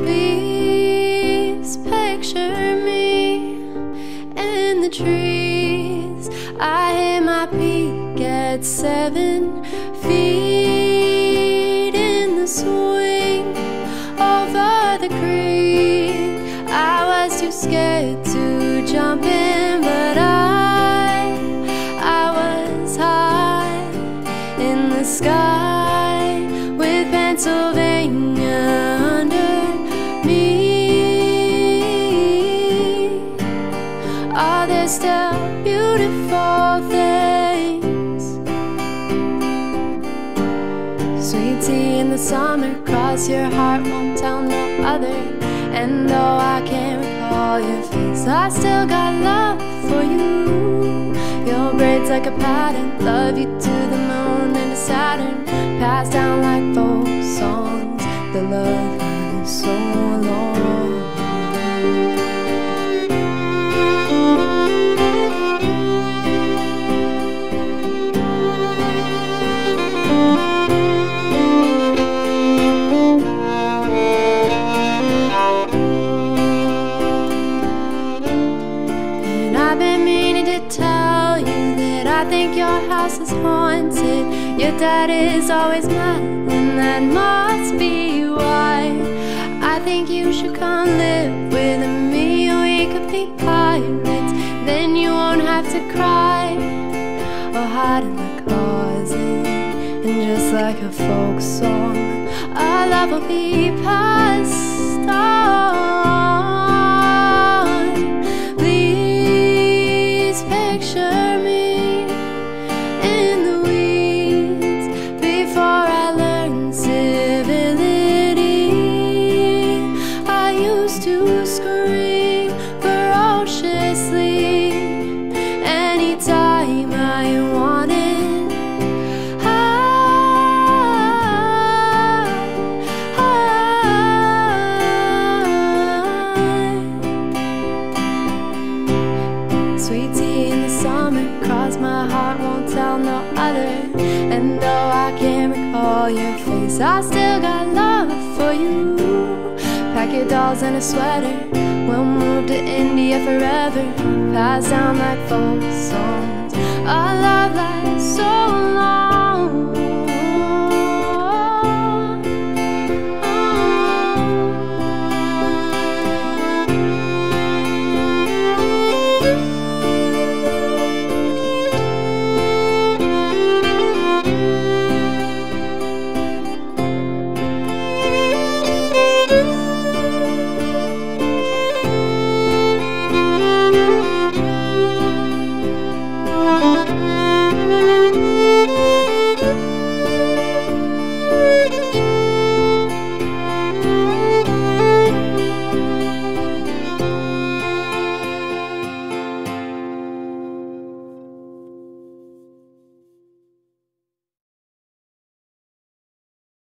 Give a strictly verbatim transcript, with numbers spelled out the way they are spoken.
Please picture me in the trees. I hit my peak at seven feet in the swing over the creek. I was too scared to jump in, but I, I was high in the sky with Pennsylvania under me. Are there still beautiful things? Sweet tea in the summer, cross your heart, won't tell no other. And though I can't recall your face, I still got love for you. Your braids like a pattern, love you to the moon and to Saturn. Passed down like folk songs, the love line is so long. And I've been meaning to tell you that I think your house is haunted. Your dad is always mad, and that must be why. I think you should come live with me. We could be pirates, then you won't have to cry or hide in the closet. And just like a folk song, our love will be passed on. Please picture me in the weeds before I learn civility. I used to scream ferociously anytime I wanted. I, I, Sweet tea in the summer, cross my heart, won't tell no other. And though I can't recall your face, I still got love for you. Pack your dolls in a sweater, we'll move to India forever. Pass down like folk songs, our love lasts so long.